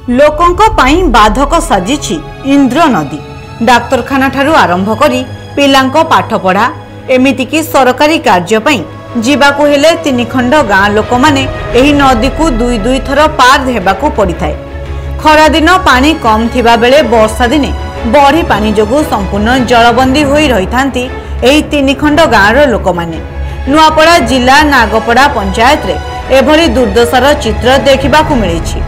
लोकंक पाई बाधक साजिछि इंद्र नदी। डाक्तरखाना ठारू आरंभ करी पिलांक पाठ पढ़ा एमितिकी सरकारी कार्य पई जीवाकु हेले तीन खंड गाँ लोक माने एही नदी को दुई दुई थर पार हेबाकु पड़िथाय। खरा दिन पानी कम थिबा बेले वर्षा दिने बड़ी पानी जोगु संपूर्ण जलबंदी होई रहिथांती एही तीन खंड गाँर लोक माने। नुआपड़ा जिला नागपड़ा पंचायत रे एभली दुर्दशार चित्र देखिबाकु मिलिछि।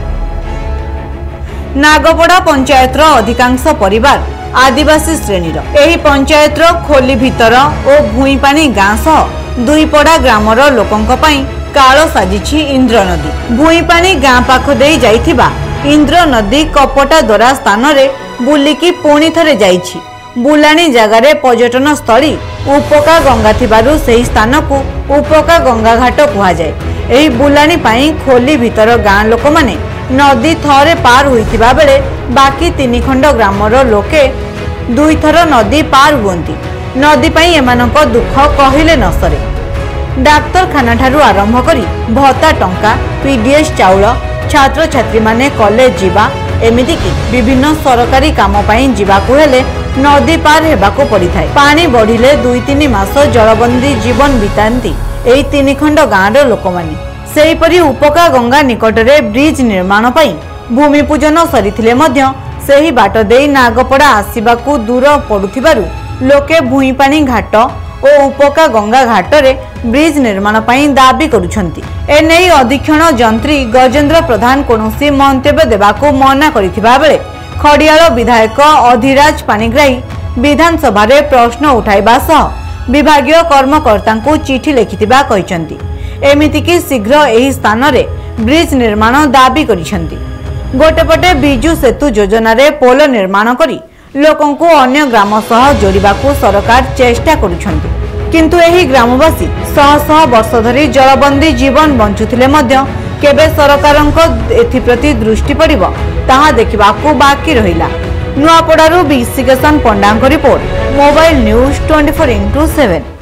नागपड़ा पंचायतर अधिकांश परिवार आदिवासी श्रेणीर। एही पंचायतर खोली भितर और भूईपानी गाँ सह दुईपड़ा ग्रामर लोकंक पई काल साजिछि इंद्र नदी। भूईपानी गाँ पाख देई जाइथिबा इंद्र नदी कपटा द्वारा स्थान रे बुलिकी पुणी थरे जाइछि। बुलाणी जगार पर्यटन स्थली उपका गंगा थिबारु सेही स्थान को उपका गंगा घाट कुहा जाय। एही बुलाणी पई खोली भितर गाँ लोक माने नदी थरे पार होइथिबा बेले बाकी तीन खंड ग्रामर लोके दुई थर नदी पार हुअंती। नदी पई एमानक दुख कहिले न सरे। डाक्तरखाना ठारू आरंभ करी भत्ता टंका, पीडीएस चाउल, छात्र छात्री माने कॉलेज जीवा एमिति कि विभिन्न सरकारी काम पई जीवाकु हेले नदी पार हेबाकु पड़िथाय। पानी बढ़िले 2-3 मास जलबंदी जीवन बितांती एई तीन खंड गाँर लोक माने। सेहीपरि उपका गंगा निकटरे ब्रिज निर्माण पई भूमि पूजन सरिथिले मध्य सेही बाट देई नागपड़ा आसिबाकु दूर पड़ुथिबारु लोके भूईपानी घाट और उपका गंगा घाटरे ब्रिज निर्माण पई दाबी करुछंती। एनेई अधीक्षण जंत्री गजेंद्र प्रधान कोनोसी मंतव्य देबाकु मना करिथिबा बेले खडियाल विधायक अधिराज पाणिग्राही विधानसभा रे प्रश्न उठाइबा सह विभागीय कर्मकर्तांकु चिठी लिखिथिबा कहिसंती। एमितिकी शीघ्र एही स्थान रे ब्रिज निर्माण दाबी करिसंती। गोटेपटे बिजु सेतु योजना रे पोल निर्माण करी लोकंकु अन्य ग्राम सह जोड़िबाकु सरकार चेष्टा करुछंती। किंतु एही ग्रामवासी शह शह वर्ष धरी जलबंदी जीवन बंचुथिले मध्य केबे सरकारंक एथि प्रति दृष्टि पड़िबो ताहा देखिबाकु बाकी रहिला। नुआपड़ारू विशिकेशन पंडांक रिपोर्ट, मोबाइल न्यूज 24x7।